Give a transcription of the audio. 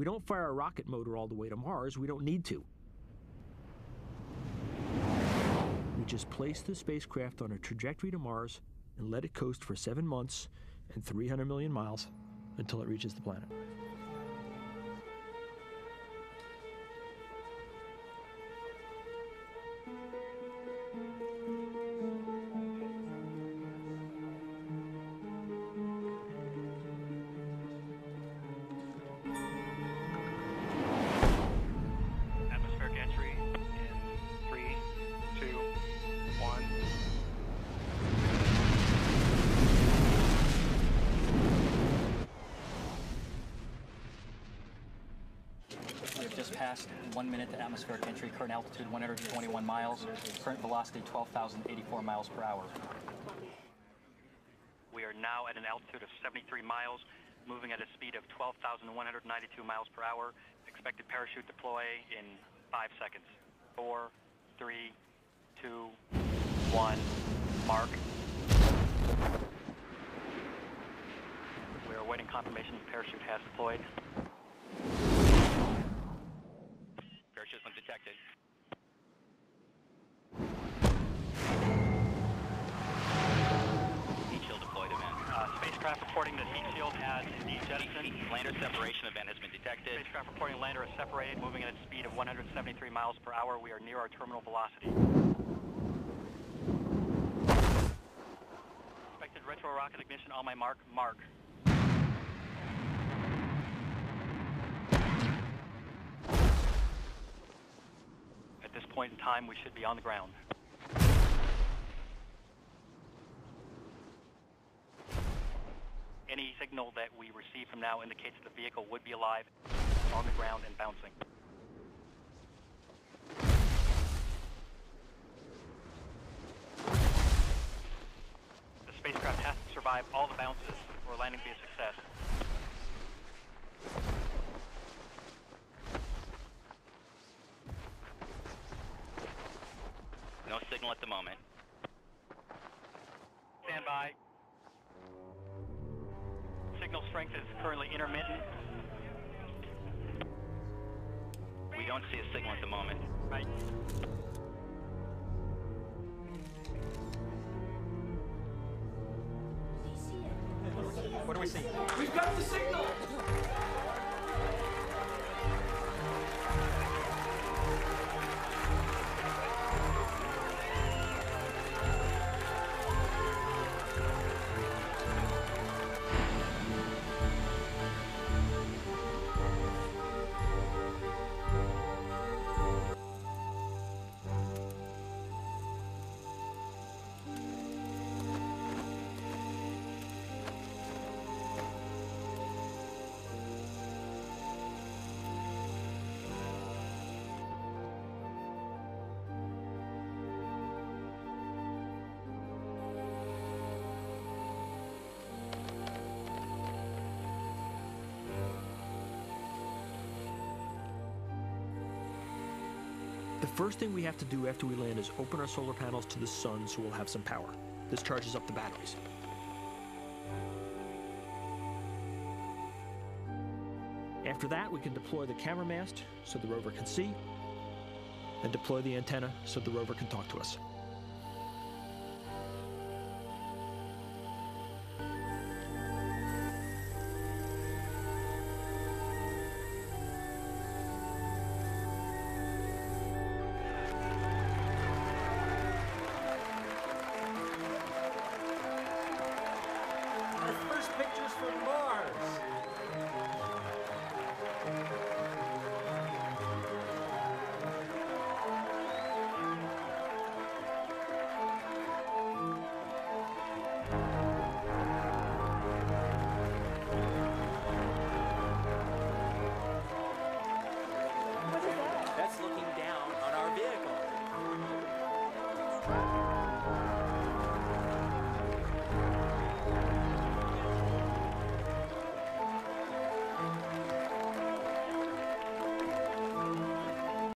We don't fire a rocket motor all the way to Mars. We don't need to. We just place the spacecraft on a trajectory to Mars and let it coast for 7 months and 300 million miles until it reaches the planet. Atmospheric entry in 3, 2, 1. We've just passed 1 minute to atmospheric entry, current altitude 121 miles, current velocity 12,084 miles per hour. We are now at an altitude of 73 miles, moving at a speed of 12,192 miles per hour. Expected parachute deploy in 5 seconds. 4, 3, 2, 1, mark. We are awaiting confirmation the parachute has deployed. Parachute was detected. Heat shield deployed event. Spacecraft reporting that heat shield has indeed jettisoned. Lander separation event has been detected. Spacecraft reporting lander is separated, moving at a speed of 173 miles per hour. We are near our terminal velocity. Expected retro rocket ignition on my mark. Mark. At this point in time, we should be on the ground. Any signal that we receive from now indicates the vehicle would be alive, on the ground and bouncing. The spacecraft has to survive all the bounces for landing to be a success. No signal at the moment. Stand by. Signal strength is currently intermittent. We don't see a signal at the moment. Right. What do we see? We've got the signal! The first thing we have to do after we land is open our solar panels to the sun so we'll have some power. This charges up the batteries. After that, we can deploy the camera mast so the rover can see, and deploy the antenna so the rover can talk to us. Our first pictures from Mars. What is that? That's looking down on our vehicle.